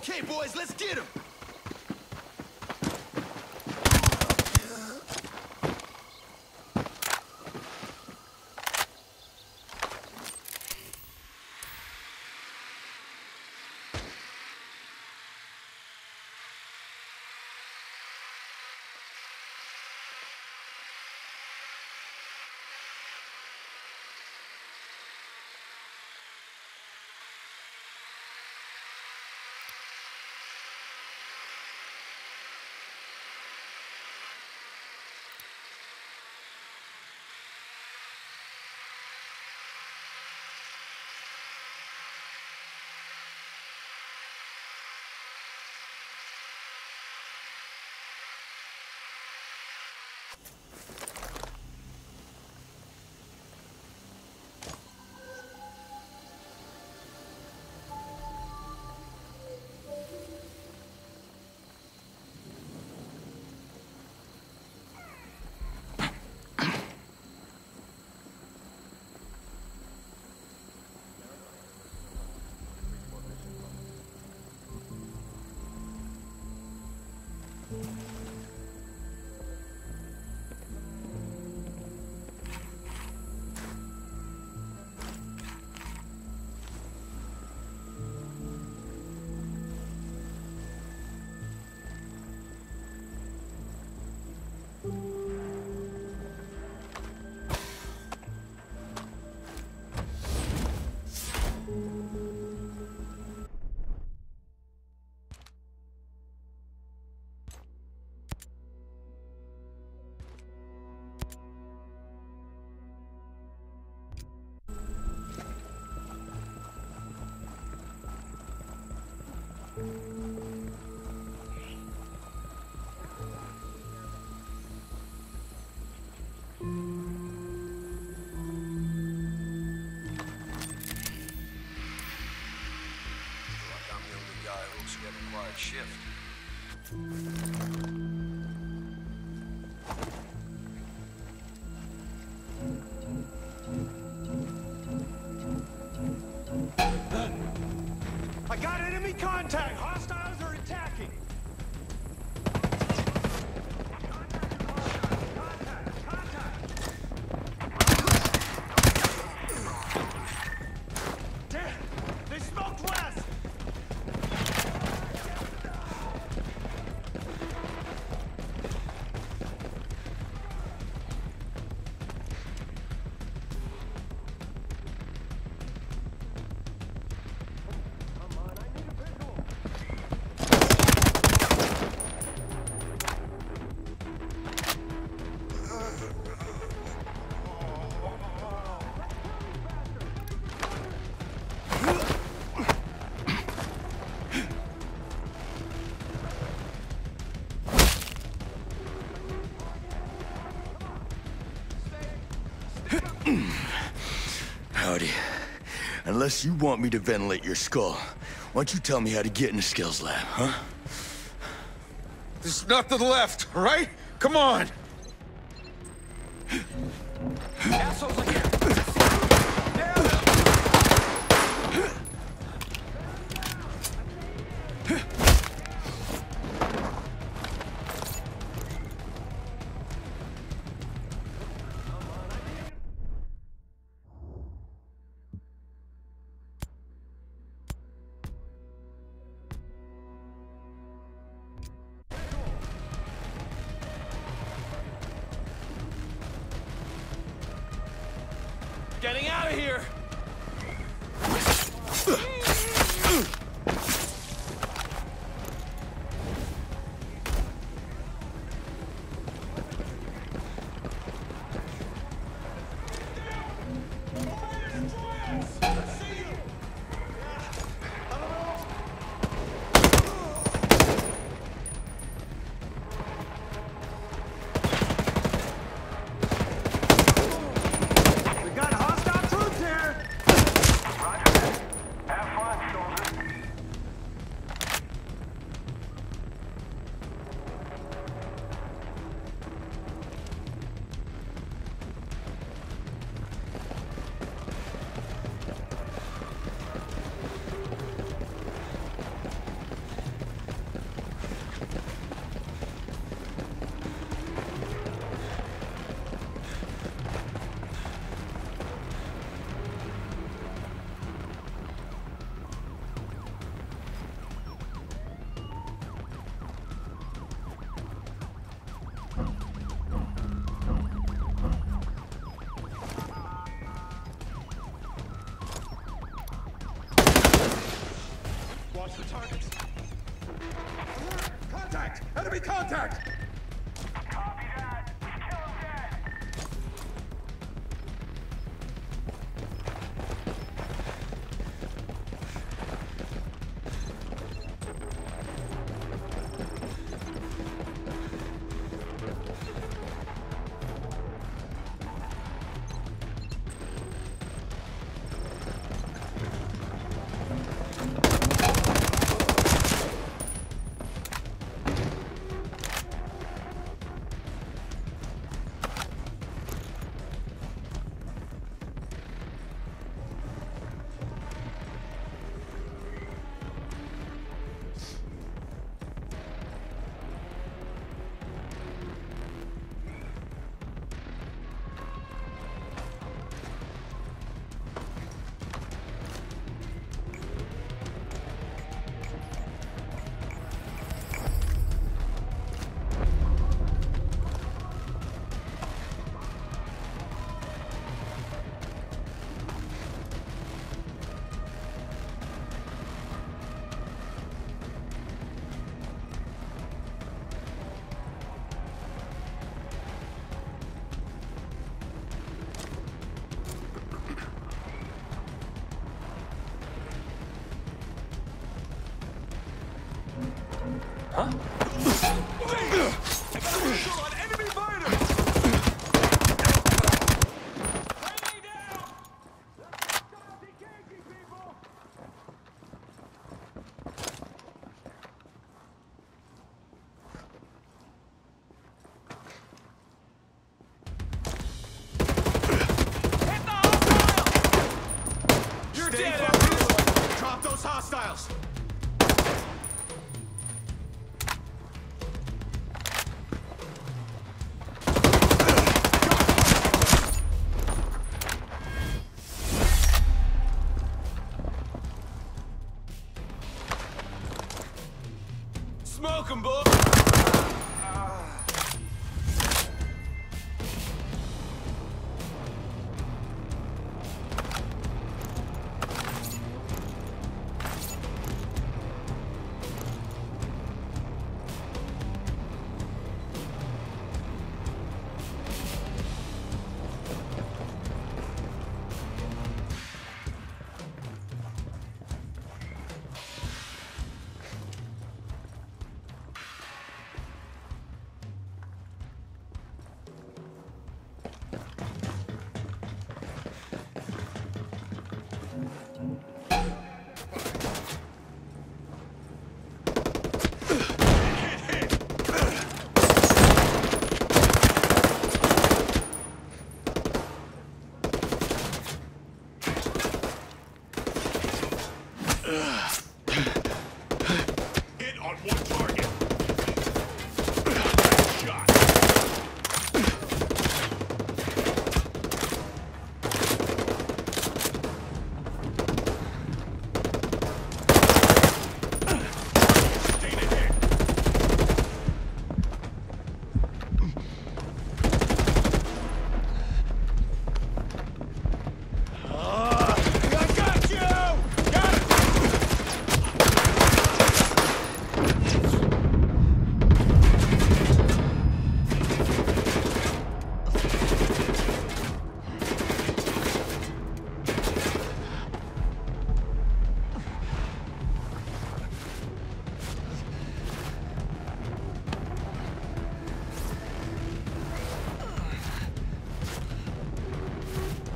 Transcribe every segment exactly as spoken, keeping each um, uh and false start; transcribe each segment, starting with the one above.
Okay, boys, let's get him! Shift. I got enemy contact! Hostiles are attacking! Damn! They smoked west! Howdy. Unless you want me to ventilate your skull, why don't you tell me how to get in the skills lab, huh? This is not to the left, all right? Come on! Assholes again! Getting out of here! We got hostile troops here! targets. Contact! Enemy contact! Copy that. Kill him dead. Huh? I got a visual on enemy fighters! Friendly down! Stop engaging, people! Hit the hostile! You're Stay dead, focused. everyone! Drop those hostiles! Smoke 'em, boy! Hit on one target. Shot. Stay ahead. I got you! Got it!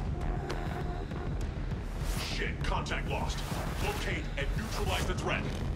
Shit, contact lost. Locate and neutralize the threat.